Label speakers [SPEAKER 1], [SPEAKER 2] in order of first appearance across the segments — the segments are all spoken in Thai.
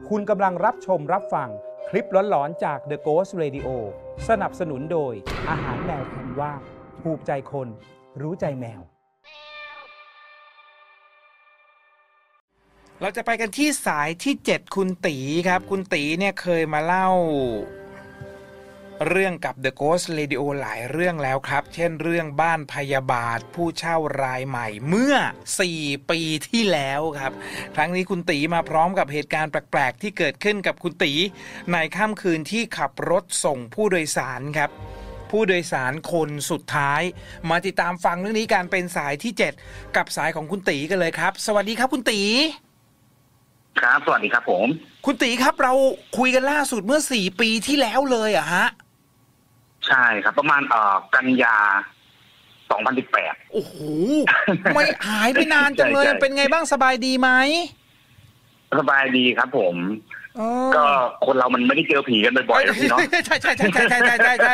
[SPEAKER 1] คุณกำลังรับชมรับฟังคลิปหลอนๆจาก The Ghost Radio สนับสนุนโดยอาหารแมวคันว่าภูมิใจคนรู้ใจแมว
[SPEAKER 2] เราจะไปกันที่สายที่7คุณตีครับคุณตีเนี่ยเคยมาเล่าเรื่องกับ The Ghost Radio หลายเรื่องแล้วครับเช่นเรื่องบ้านพยาบาทผู้เช่ารายใหม่เมื่อ4ปีที่แล้วครับครั้งนี้คุณตีมาพร้อมกับเหตุการณ์แปลกๆที่เกิดขึ้นกับคุณตีในค่ำคืนที่ขับรถส่งผู้โดยสารครับผู้โดยสารคนสุดท้ายมาติดตามฟังเรื่องนี้การเป็นสายที่7กับสายของคุณตีกันเลยครับสวัสดีครับคุณตี
[SPEAKER 3] ครับสวัสดีครับผม
[SPEAKER 2] คุณตีครับเราคุยกันล่าสุดเมื่อ4ปีที่แล้วเลยอะฮะ
[SPEAKER 3] ใช่ครับประมาณกันยา2018
[SPEAKER 2] โอ้โหไม่หายไปนานจังเลยเป็นไงบ้างสบายดีไหม
[SPEAKER 3] สบายดีครับผมก็คนเรามันไม่ได้เจอผีกันบ่อยๆหรอกพี่เนาะ
[SPEAKER 2] ใช่ใช่ใช่ใช่ใช่ใช่ใช่ใช่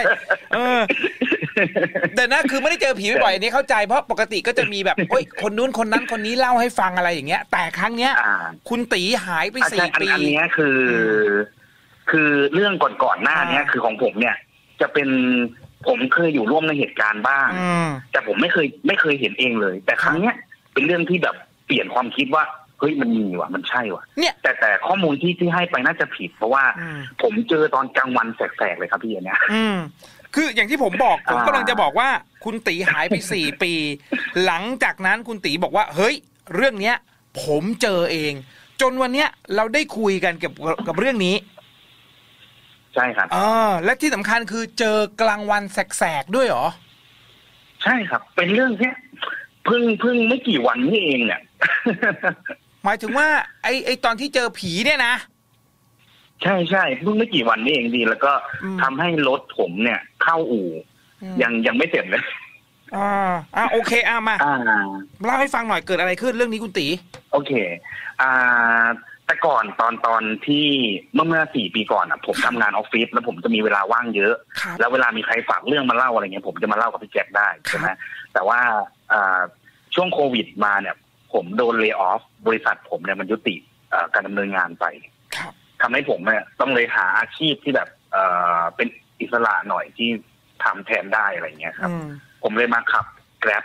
[SPEAKER 2] แต่นะคือไม่ได้เจอผีบ่อยๆนี้เข้าใจเพราะปกติก็จะมีแบบโอ้ยคนนู้นคนนั้นคนนี้เล่าให้ฟังอะไรอย่างเงี้ยแต่ครั้งเนี้ยคุณตีหายไป4 ปี
[SPEAKER 3] อันนี้คือเรื่องก่อนๆหน้านี้คือของผมเนี่ยจะเป็นผมเคยอยู่ร่วมในเหตุการณ์บ้างแต่ผมไม่เคยเห็นเองเลยแต่ครั้งเนี้ยเป็นเรื่องที่แบบเปลี่ยนความคิดว่าเฮ้ยมันมีว่ะมันใช่ว่ะ
[SPEAKER 2] เนี่ย
[SPEAKER 3] แต่ข้อมูลที่ให้ไปน่าจะผิดเพราะว่าผมเจอตอนกลางวันแสกๆเลยครับพี่อันเนี้ย
[SPEAKER 2] คืออย่างที่ผมบอกผมกำลังจะบอกว่าคุณตีหายไป4 ปีหลังจากนั้นคุณตีบอกว่าเฮ้ยเรื่องเนี้ยผมเจอเองจนวันเนี้ยเราได้คุยกันกับเรื่องนี้
[SPEAKER 3] ใช่ครับ
[SPEAKER 2] และที่สำคัญคือเจอกลางวันแสกๆด้วยเหรอ
[SPEAKER 3] ใช่ครับเป็นเรื่องเนี้ยเพิ่งไม่กี่วันนี้เองเนี่ย
[SPEAKER 2] หมายถึงว่าไอตอนที่เจอผีเนี่ยนะ
[SPEAKER 3] ใช่เพิ่งไม่กี่วันนี้เองดีแล้วก็ทำให้รถผมเนี่ยเข้าอู่ยังไม่เสร็จเลย
[SPEAKER 2] โอเคมาเล่าให้ฟังหน่อยเกิดอะไรขึ้นเรื่องนี้คุณตี
[SPEAKER 3] โอเคแต่ก่อนตอนที่เมื่อ4 ปีก่อนผมทำงานออฟฟิศแล้วผมจะมีเวลาว่างเยอะแล้วเวลามีใครฝากเรื่องมาเล่าอะไรเงี้ยผมจะมาเล่ากับพี่แจ็คได้ใช่ไหมแต่ว่าช่วงโควิดมาเนี่ยผมโดนเลย์ออฟบริษัทผมเนี่ยมันยุติการดำเนินงานไปทำให้ผมเนี่ยต้องเลยหาอาชีพที่แบบเป็นอิสระหน่อยที่ทำแทนได้อะไรเงี้ยครับผมเลยมาขับแกร็บ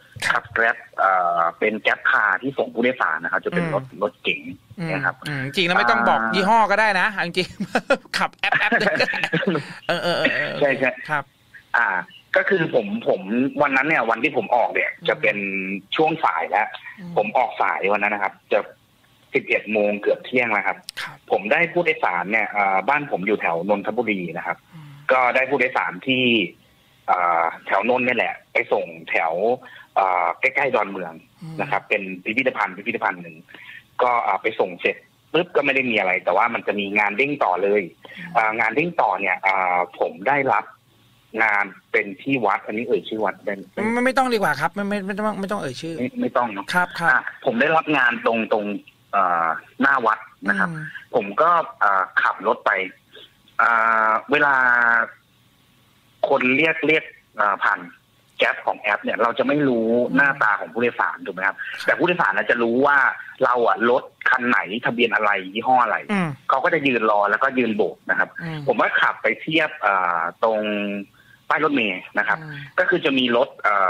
[SPEAKER 3] เป็นแก๊ปคาร์ที่ส่งผู้โดยสารนะครับจะเป็นรถเก๋งนะครับ
[SPEAKER 2] จริงแล้วไม่ต้องบอกยี่ห้อก็ได้นะจริงขับแอปได้
[SPEAKER 3] ใช่
[SPEAKER 2] ครับ
[SPEAKER 3] ก็คือผมวันนั้นเนี่ยวันที่ผมออกเนี่ยจะเป็นช่วงสายแล้วผมออกสายวันนั้นนะครับจะ11 โมงเกือบเที่ยงแล้วครับผมได้ผู้โดยสารเนี่ยบ้านผมอยู่แถวนนทบุรีนะครับก็ได้ผู้โดยสารที่แถวนนท์นี่แหละไปส่งแถวใกล้ๆดอนเมืองนะครับเป็นพิพิธภัณฑ์หนึ่งก็ไปส่งเสร็จปุ๊บก็ไม่ได้มีอะไร แต่ว่ามันจะมีงานเด้งต่อเลยงานเด้งต่อเนี่ยผมได้รับงานเป็นที่วัดอันนี้ชื่อวัดได้
[SPEAKER 2] ไม่ต้องดีกว่าครับไม่ต้องชื่อ
[SPEAKER 3] ไม่ต้องเนาะ
[SPEAKER 2] ครับ
[SPEAKER 3] ผมได้รับงานตรงหน้าวัดนะครับผมก็ขับรถไปเวลาคนเรียกผ่านแก๊ปของแอปเนี่ยเราจะไม่รู้หน้าตาของผู้โดยสารถูกไหมครับแต่ผู้โดยสารจะรู้ว่าเรารถคันไหนทะเบียนอะไรยี่ห้ออะไรเขาก็จะยืนรอแล้วก็ยืนโบกนะครับผมว่าขับไปเทียบตรงป้ายรถเมล์นะครับก็คือจะมีรถ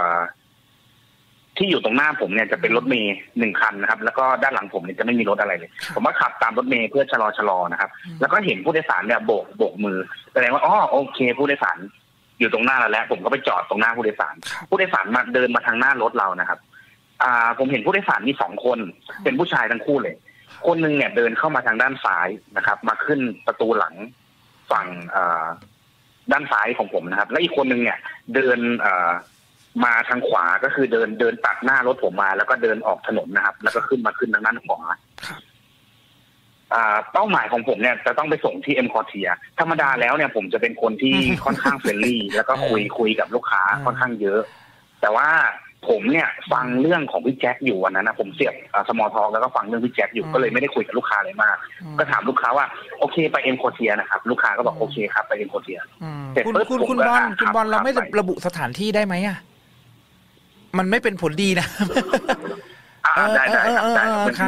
[SPEAKER 3] ที่อยู่ตรงหน้าผมเนี่ยจะเป็นรถเมล์1 คันนะครับแล้วก็ด้านหลังผมเนี่ยจะไม่มีรถอะไรเลยผมว่าขับตามรถเมล์เพื่อชะลอนะครับแล้วก็เห็นผู้โดยสารเนี่ยโบกมือแสดงว่าโอเคผู้โดยสารอยู่ตรงหน้าเราแล้วผมก็ไปจอดตรงหน้าผู้โดยสารมาเดินมาทางหน้ารถเรานะครับผมเห็นผู้โดยสารมี2 คนเป็นผู้ชายทั้งคู่เลยคนนึงเนี่ยเดินเข้ามาทางด้านซ้ายนะครับมาขึ้นประตูหลังฝั่งด้านซ้ายของผมนะครับและอีกคนนึงเนี่ยเดินมาทางขวาก็คือเดินตัดหน้ารถผมมาแล้วก็เดินออกถนนนะครับแล้วก็ขึ้นทางด้านขวาเป้าหมายของผมเนี่ยจะต้องไปส่งที่เอ็มคอร์เทียธรรมดาแล้วเนี่ยผมจะเป็นคนที่ค่อนข้างเฟรนลี่แล้วก็คุยกับลูกค้าค่อนข้างเยอะแต่ว่าผมเนี่ยฟังเรื่องของพี่แจ็คอยู่วันนั้นนะผมเสียบสมอลท็อกแล้วก็ฟังเรื่องพี่แจ็คอยู่ก็เลยไม่ได้คุยกับลูกค้าเลยมากก็ถามลูกค้าว่าโอเคไปเอ็มคอร์เทียนะครับลูกค้าก็บอกโอเคครับไปเอ็มคอร์เทีย
[SPEAKER 2] คุณบอลเราไม่ระบุสถานที่ได้ไหมอ่ะมันไม่เป็นผลดีนะ
[SPEAKER 3] ได้ครับ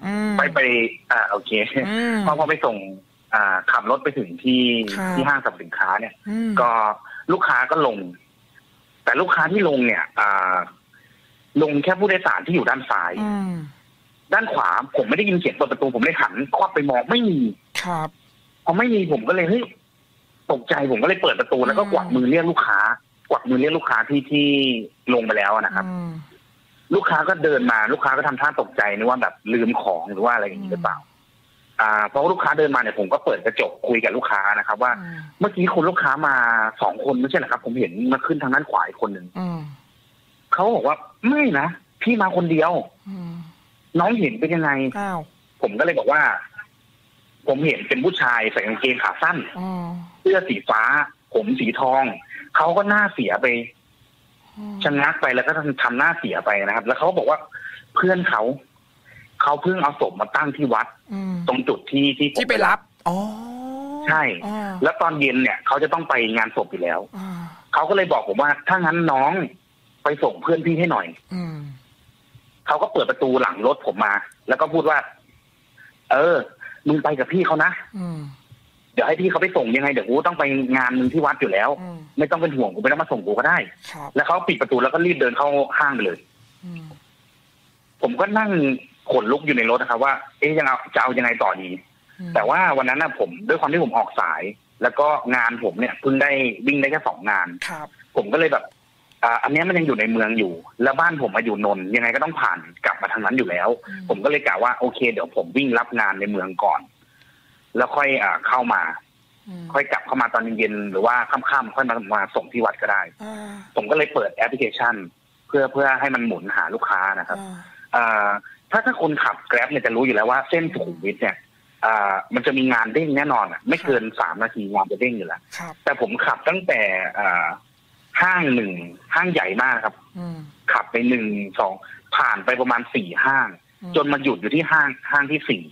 [SPEAKER 3] ไปโอเคพอไปส่งขับรถไปถึงที่ห้างสรรพสินค้าเนี่ยก็ลูกค้าก็ลงแต่ลูกค้าที่ลงเนี่ยลงแค่ผู้โดยสารที่อยู่ด้านซ้ายด้านขวาผมไม่ได้ยินเสียงเปิดประตูผมเลยหันควับไปมองไม่มี
[SPEAKER 2] ครับ
[SPEAKER 3] พอไม่มีผมก็เลยเฮ้ยตกใจผมก็เลยเปิดประตูแล้วก็กวักมือเรียกลูกค้ที่ลงไปแล้วนะครับลูกค้าก็เดินมาลูกค้าก็ทำท่าตกใจนึกว่าแบบลืมของหรือว่าอะไรอย่างนี้หรือเปล่าพอลูกค้าเดินมาเนี่ยผมก็เปิดกระจกคุยกับลูกค้านะครับว่าเมื่อกี้คุณลูกค้ามา2 คนไม่ใช่เหรอครับผมเห็นมาขึ้นทางด้านขวาอีกคนหนึ่งเขาบอกว่าไม่นะพี่มาคนเดียวน้องเห็นเป็นยังไงผมก็เลยบอกว่าผมเห็นเป็นผู้ชายใส่กางเกงขาสั้นเสื้อสีฟ้าผมสีทองเขาก็หน้าเสียไปชะงักไปแล้วก็ทำหน้าเสียไปนะครับแล้วเขาบอกว่าเพื่อนเขาเพิ่งเอาศพมาตั้งที่วัดตรงจุดที่
[SPEAKER 2] ไปรับ
[SPEAKER 3] ใช่แล้วตอนเย็นเนี่ยเขาจะต้องไปงานศพอยู่แล้วเขาก็เลยบอกผมว่าถ้างั้นน้องไปส่งเพื่อนพี่ให้หน่อยเขาก็เปิดประตูหลังรถผมมาแล้วก็พูดว่ามึงไปกับพี่เขานะเดี๋ยวให้พี่เขาไปส่งยังไงเดี๋ยวกูต้องไปงานมึงที่วัดอยู่แล้วไม่ต้องเป็นห่วงกูไม่ต้องมาส่งกูก็ได้แล้วเขาปิดประตูแล้วก็รีบเดินเข้าห้างไปเลยผมก็นั่งขนลุกอยู่ในรถนะครับว่าจะเอายังไงต่อดีแต่ว่าวันนั้นผมด้วยความที่ผมออกสายแล้วก็งานผมเนี่ยเพิ่งได้วิ่งได้แค่2 งานผมก็เลยแบบอันนี้มันยังอยู่ในเมืองอยู่แล้วบ้านผมมาอยู่นนท์ยังไงก็ต้องผ่านกลับมาทางนั้นอยู่แล้วผมก็เลยกะว่าโอเคเดี๋ยวผมวิ่งรับงานในเมืองก่อนแล้วค่อยเข้ามาค่อยกลับเข้ามาตอนเย็นหรือว่าค่ำๆค่อยมาส่งที่วัดก็ได้ผมก็เลยเปิดแอปพลิเคชันเพื่อให้มันหมุนหาลูกค้านะครับถ้าคนขับ Grab เนี่ยจะรู้อยู่แล้วว่าเส้นสุขุมวิทเนี่ยมันจะมีงานเด้งแน่นอนไม่เกิน3 นาทีงานจะเด้งอยู่แล้วแต่ผมขับตั้งแต่ห้างใหญ่มากครับขับไป1-2ผ่านไปประมาณ4 ห้างจนมาหยุดอยู่ที่ห้างที่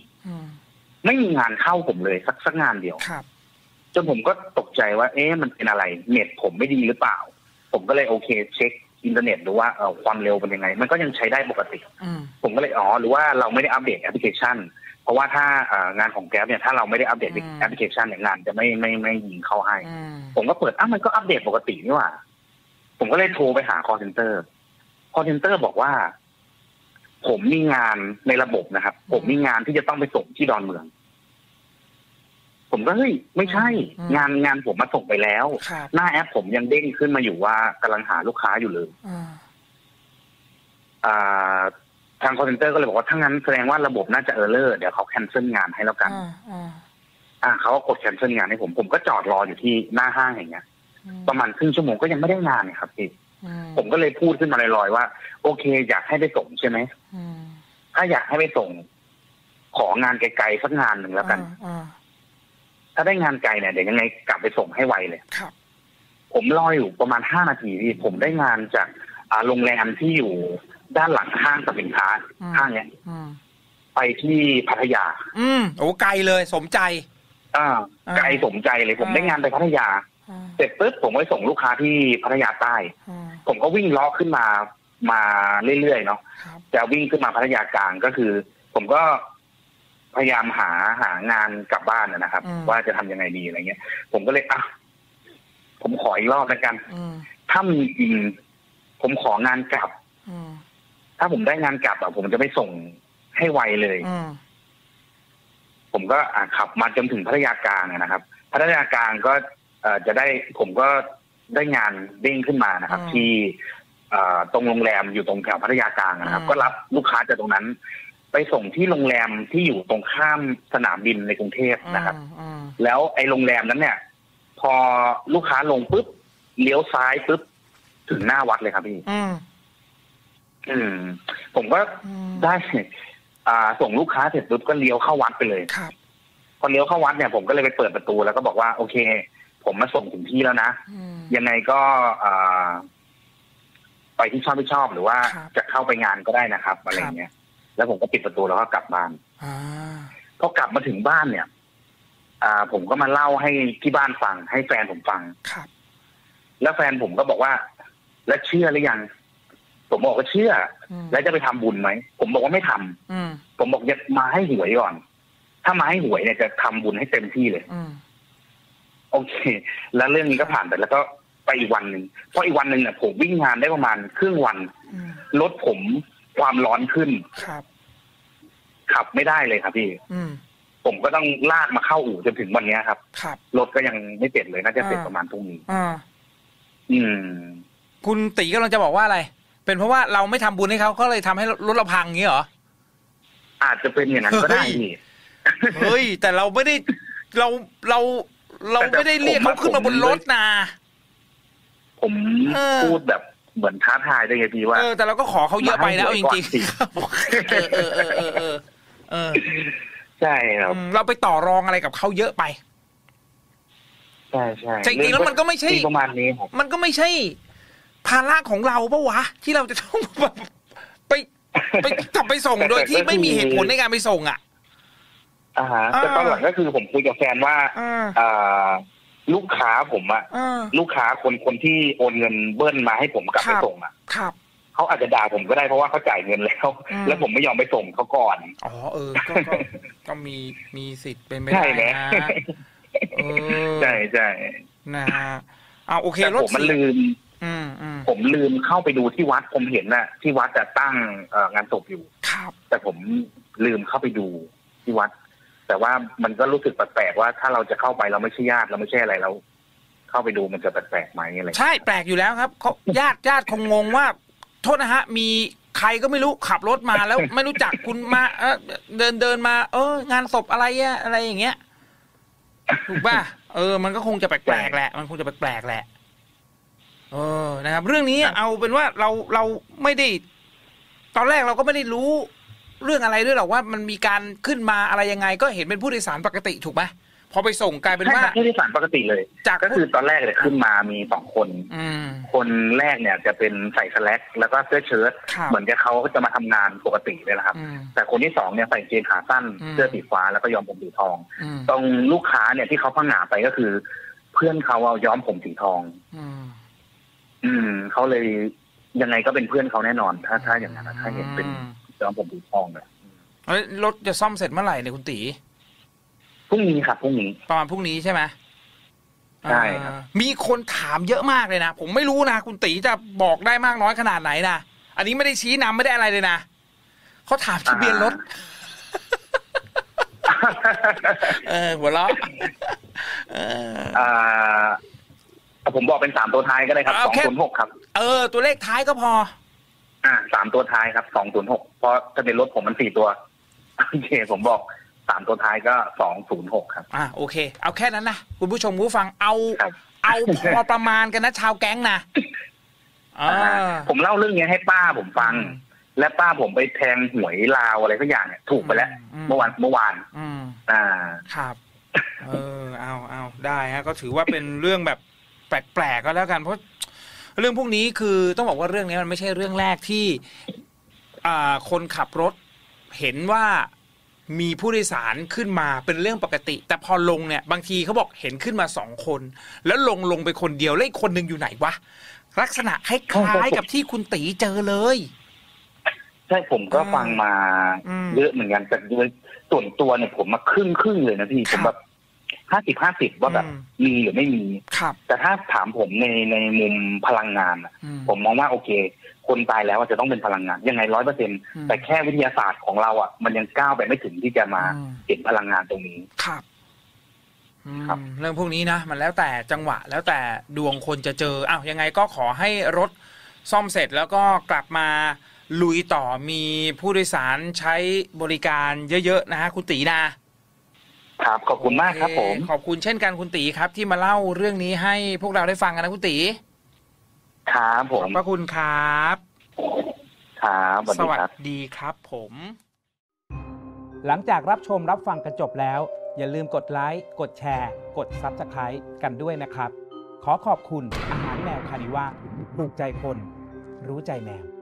[SPEAKER 3] 4ไม่มีงานเข้าผมเลยสักงานเดียวจนผมก็ตกใจว่ามันเป็นอะไรเน็ตผมไม่ดีหรือเปล่าผมก็เลยโอเคเช็คอินเทอร์เน็ตดูว่าความเร็วเป็นยังไงมันก็ยังใช้ได้ปกติผมก็เลยหรือว่าเราไม่ได้อัปเดตแอปพลิเคชันเพราะว่าถ้างานของแกร็บเนี่ยถ้าเราไม่ได้อัปเดตแอปพลิเคชันเนี่ยงานจะไม่ยิงเข้าให้ผมก็เปิดมันก็อัปเดตปกตินี่หว่าผมก็เลยโทรไปหา call center บอกว่าผมมีงานในระบบนะครับผมมีงานที่จะต้องไปส่งที่ดอนเมืองผมก็เฮ้ยไม่ใช่งานผมมาส่งไปแล้วหน้าแอปผมยังเด้งขึ้นมาอยู่ว่ากำลังหาลูกค้าอยู่เลยทาง call center ก็เลยบอกว่าถ้างั้นแสดงว่าระบบน่าจะerrorเดี๋ยวเขาแคนเซิลงานให้แล้วกันเขาก็กดแคนเซิลงานให้ผมก็จอดรออยู่ที่หน้าห้างอย่างเงี้ยประมาณครึ่งชั่วโมงก็ยังไม่ได้งานครับพี่ผมก็เลยพูดขึ้นมาลอยๆว่าโอเคอยากให้ไปส่งใช่ไหมถ้าอยากให้ไปส่งของานไกลๆสักงานหนึ่งแล้วกันถ้าได้งานไกลเนี่ยเดี๋ยวยังไงกลับไปส่งให้ไวเลยผมรออยู่ประมาณ5 นาทีพี่ผมได้งานจากโรงแรมที่อยู่ด้านหลังห้างสรรพสินค้าห้างเนี้ยไปที่พัทยา
[SPEAKER 2] โอ้ไกลเลยสมใจ
[SPEAKER 3] ไกลสมใจเลยผมได้งานไปพัทยาเสร็จปุ๊บผมไปส่งลูกค้าที่พัทยาใต้ผมก็วิ่งล้อขึ้นมาเรื่อยๆเนาะจะวิ่งขึ้นมาพัทยากลางก็คือผมก็พยายามหางานกลับบ้านนะครับว่าจะทำยังไงดีอะไรเงี้ยผมก็เลยผมขออีกรอบแล้วกันถ้ามีจริงผมของานกลับถ้าผมได้งานกลับผมจะไปส่งให้ไวเลยผมก็ขับมาจนถึงพัทยากลางนะครับพัทยากลางก็จะได้ผมก็ได้งานเด้งขึ้นมานะครับที่ตรงโรงแรมอยู่ตรงแถวพัทยากลางนะครับก็รับลูกค้าจากตรงนั้นไปส่งที่โรงแรมที่อยู่ตรงข้ามสนามบินในกรุงเทพนะครับแล้วไอ้โรงแรมนั้นเนี่ยพอลูกค้าลงปุ๊บเลี้ยวซ้ายปุ๊บถึงหน้าวัดเลยครับพี่ผมก็ได้ส่งลูกค้าเสร็จปุ๊บก็เลี้ยวเข้าวัดไปเลยพอเลี้ยวเข้าวัดเนี่ยผมก็เลยไปเปิดประตูแล้วก็บอกว่าโอเคผมมาส่งถึงที่แล้วนะยังไงก็ไปที่ชอบหรือว่าจะเข้าไปงานก็ได้นะครับอะไรเงี้ยแล้วผมก็ปิดประตูแล้วก็กลับบ้านพอกลับมาถึงบ้านเนี่ยผมก็มาเล่าให้ที่บ้านฟังให้แฟนผมฟังแล้วแฟนผมก็บอกว่าแล้วเชื่อหรือยังผมบอกว่าเชื่อแล้วจะไปทำบุญไหมผมบอกว่าไม่ทำผมบอกอย่ามาให้หวยก่อนถ้ามาให้หวยเนี่ยจะทำบุญให้เต็มที่เลยโอเคแล้วเรื่องนี้ก็ผ่านไปแล้วก็ไปอีกวันหนึ่งเพราะอีกวันหนึ่งเนี่ยผมวิ่งงานได้ประมาณครึ่งวันรถผมความร้อนขึ้น
[SPEAKER 2] ครับ
[SPEAKER 3] ขับไม่ได้เลยครับพี่ผมก็ต้องลากมาเข้าอู่จนถึงวันนี้ครับรถก็ยังไม่เสร็จเลยน่าจะเสร็จประมาณพรุ่งนี้
[SPEAKER 2] คุณตีกำลังจะบอกว่าอะไรเป็นเพราะว่าเราไม่ทำบุญให้เขาก็เลยทำให้รถเราพังงี้เหรอ
[SPEAKER 3] อาจจะเป็นอย่างนั้นก็ได้พี่
[SPEAKER 2] เฮ้ยแต่เราไม่ได้เราไม่ได้เรียกเขาขึ้นมาบนรถนะ
[SPEAKER 3] ผมพูดแบบเหมือนท้าทายด้วยไงพี่ว่า
[SPEAKER 2] แต่เราก็ขอเขาเยอะไปนะเอาจริงๆ
[SPEAKER 3] ใช่ครับ
[SPEAKER 2] เราไปต่อรองอะไรกับเขาเยอะไป
[SPEAKER 3] ใช่ใช่
[SPEAKER 2] จริงๆแล้วมันก็ไม่ใช่
[SPEAKER 3] ประมาณนี้
[SPEAKER 2] มันก็ไม่ใช่ภาระของเราปะวะที่เราจะต้องไปขับไปส่งโดยที่ไม่มีเหตุผลในการไปส่งอ่ะ
[SPEAKER 3] แต่ตอนหลังก็คือผมคุยกับแฟนว่าลูกค้าผมอะลูกค้าคนที่โอนเงินเบิ้ลมาให้ผมกลับไปส่งอะเขาอาจจะด่าผมก็ได้เพราะว่าเขาจ่ายเงินแล้วผมไม่ยอมไปส่งเขาก่อน
[SPEAKER 2] ก็มีสิทธิ์เป็นไปได้นะ
[SPEAKER 3] ใช่ใช่
[SPEAKER 2] นะเอาโอเค
[SPEAKER 3] รถมันลืมผมลืมเข้าไปดูที่วัดผมเห็นน่ะที่วัดจะตั้งงานศพอยู่แต่ผมลืมเข้าไปดูที่วัดแต่ว่ามันก็รู้สึกแปลกๆว่าถ้าเราจะเข้าไปเราไม่ใช่ญาติเราไม่ใช่อะไรเราเข้าไปดูมันจะแปลกๆไหมอะไร
[SPEAKER 2] ใช่แปลกอยู่แล้วครับญาติคงงงว่าโทษนะฮะมีใครก็ไม่รู้ขับรถมาแล้วไม่รู้จักคุณมาเดินมางานศพอะไรอะไรอย่างเงี้ยถูกป่ะมันก็คงจะแปลกๆแหละมันคงจะแปลกๆแหละนะครับเรื่องนี้เอาเป็นว่าเราไม่ได้ตอนแรกเราก็ไม่ได้รู้เรื่องอะไรด้วยหรอกว่ามันมีการขึ้นมาอะไรยังไงก็เห็นเป็นผู้โดยสารปกติถูกไหมพอไปส่งกลายเป็นว่า
[SPEAKER 3] ผู้โดยสารปกติเลยก็คือตอนแรกเลยขึ้นมามี2คนคนแรกเนี่ยจะเป็นใส่สแล็กแล้วก็เสื้อเชิ้ตเหมือนกับเขาจะมาทำงานปกติเลยนะครับแต่คนที่2เนี่ยใส่เกงขาสั้นเสื้อสีฟ้าแล้วก็ย้อมผมสีทองตรงลูกค้าเนี่ยที่เขาพังหาไปก็คือเพื่อนเขาเอาย้อมผมสีทองเขาเลยยังไงก็เป็นเพื่อนเขาแน่นอนถ้าอย่างนั้นถ้าเห็นเป็นย้อมผมสีทองเนี่ย
[SPEAKER 2] รถจะซ่อมเสร็จเมื่อไหร่เนี่ยคุณตี
[SPEAKER 3] พรุ่งนี้ครับพรุ่งนี้
[SPEAKER 2] ประมาณพรุ่งนี้ใช่ไหม
[SPEAKER 3] ใช่ครับ
[SPEAKER 2] มีคนถามเยอะมากเลยนะผมไม่รู้นะคุณตีจะบอกได้มากน้อยขนาดไหนนะอันนี้ไม่ได้ชี้นำไม่ได้อะไรเลยนะเขาถามทะเบียนรถหัวเราะ
[SPEAKER 3] ผมบอกเป็น3ตัวท้ายก็ได้ครับ206ครับ
[SPEAKER 2] ตัวเลขท้ายก็พอ
[SPEAKER 3] 3ตัวท้ายครับ206เพราะทะเบียนรถผมมัน4ตัวโอเคผมบอก3ตัวท้ายก็206ครับ
[SPEAKER 2] โอเคเอาแค่นั้นนะคุณผู้ชมผู้ฟังเอาพอประมาณกันนะชาวแก๊งนะ
[SPEAKER 3] ผมเล่าเรื่องนี้ให้ป้าผมฟังและป้าผมไปแทงหวยลาวอะไรสักอย่างเนี่ยถูกไปแล้วเมื่อวาน
[SPEAKER 2] ครับเอาได้ฮะก็ถือว่าเป็นเรื่องแบบแปลกๆก็แล้วกันเพราะเรื่องพวกนี้คือต้องบอกว่าเรื่องนี้มันไม่ใช่เรื่องแรกที่คนขับรถเห็นว่ามีผู้โดยสารขึ้นมาเป็นเรื่องปกติแต่พอลงเนี่ยบางทีเขาบอกเห็นขึ้นมา2คนแล้วลงไปคนเดียวแล้วอีกคนนึงอยู่ไหนวะลักษณะคล้ายๆกับที่คุณตีเจอเลย
[SPEAKER 3] ใช่ผมก็ฟังมาเยอะเหมือนกันแต่โดยส่วนตัวเนี่ยผมมาครึ่งเลยนะพี่ผมแบบ50-50ว่าแบบมีหรือไม่มีแต่ถ้าถามผมในมุมพลังงานผมมองว่าโอเคคนตายแล้วจะต้องเป็นพลังงานยังไง100%แต่แค่วิทยาศาสตร์ของเรามันยังก้าวไปไม่ถึงที่จะมาเห็นพลังงานตรงนี้
[SPEAKER 2] ครับเรื่องพวกนี้นะมันแล้วแต่จังหวะแล้วแต่ดวงคนจะเจอยังไงก็ขอให้รถซ่อมเสร็จแล้วก็กลับมาลุยต่อมีผู้โดยสารใช้บริการเยอะๆนะฮะคุณตีนะครับ
[SPEAKER 3] ขอบคุณมากครับผม
[SPEAKER 2] ขอบคุณเช่นกันคุณตีครับที่มาเล่าเรื่องนี้ให้พวกเราได้ฟังกันนะคุณตี
[SPEAKER 3] ครับผม
[SPEAKER 2] ขอบพระคุณครับ
[SPEAKER 3] ครับ
[SPEAKER 2] สวัสดีครับผม
[SPEAKER 1] หลังจากรับชมรับฟังกันจบแล้วอย่าลืมกดไลค์กดแชร์กด Subscribe กันด้วยนะครับขอขอบคุณอาหารแมวคานิว่าถูกใจคนรู้ใจแมว